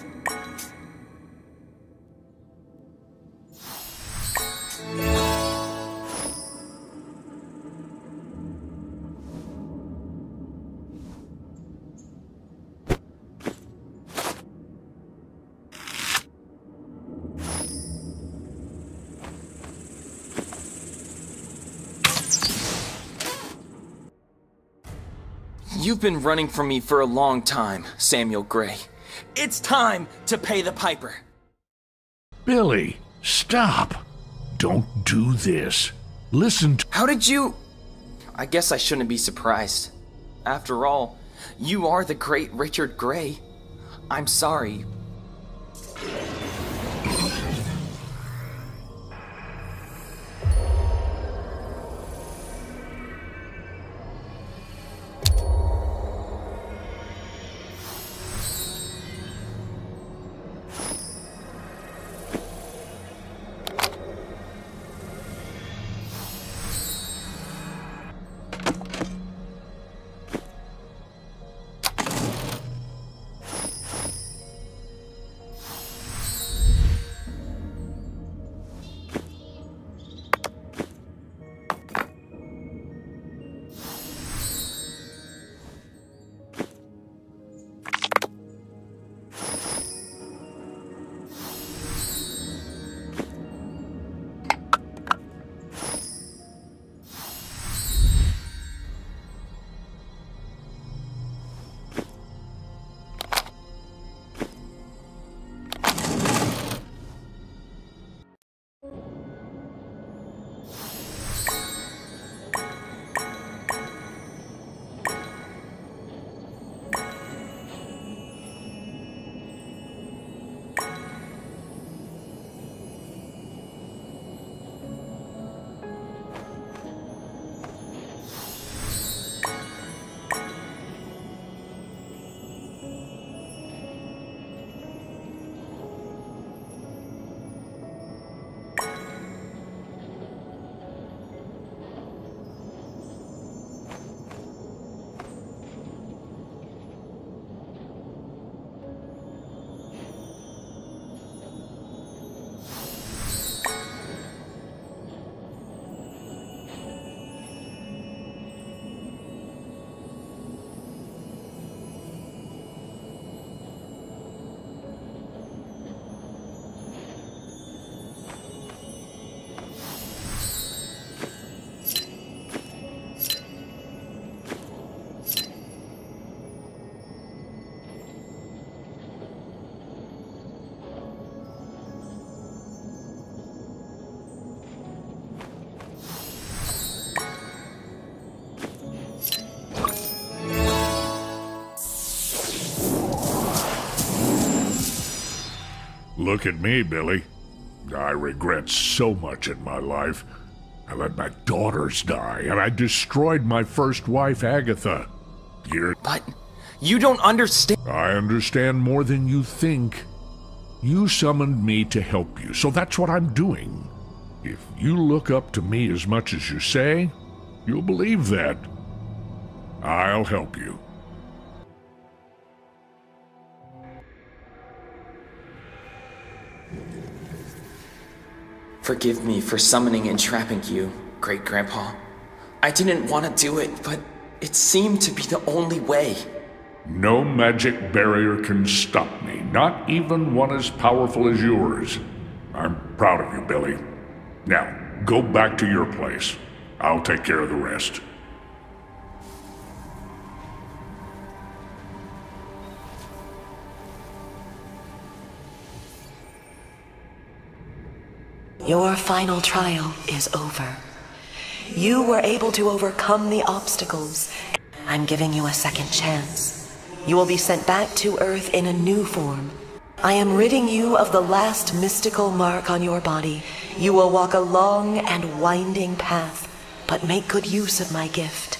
You've been running from me for a long time, Samuel Gray. It's time to pay the piper. Billy, stop. Don't do this. Listen to— How did you... I guess I shouldn't be surprised. After all, you are the great Richard Gray. I'm sorry. Look at me, Billy. I regret so much in my life. I let my daughters die, and I destroyed my first wife, Agatha. But you don't understand. I understand more than you think. You summoned me to help you, so that's what I'm doing. If you look up to me as much as you say, you'll believe that. I'll help you. Forgive me for summoning and trapping you, Great-Grandpa. I didn't want to do it, but it seemed to be the only way. No magic barrier can stop me, not even one as powerful as yours. I'm proud of you, Billy. Now, go back to your place. I'll take care of the rest. Your final trial is over. You were able to overcome the obstacles. I'm giving you a second chance. You will be sent back to Earth in a new form. I am ridding you of the last mystical mark on your body. You will walk a long and winding path, but make good use of my gift.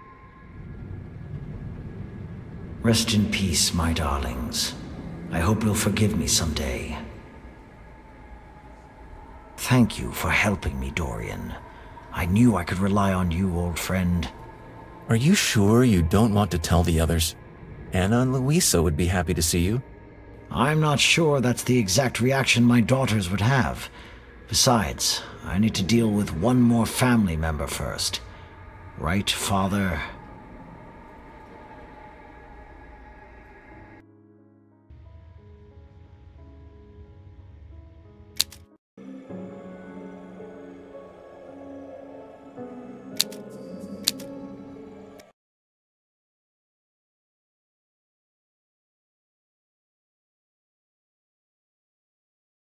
Rest in peace, my darlings. I hope you'll forgive me someday. Thank you for helping me, Dorian. I knew I could rely on you, old friend. Are you sure you don't want to tell the others? Anna and Louisa would be happy to see you. I'm not sure that's the exact reaction my daughters would have. Besides, I need to deal with one more family member first. Right, Father?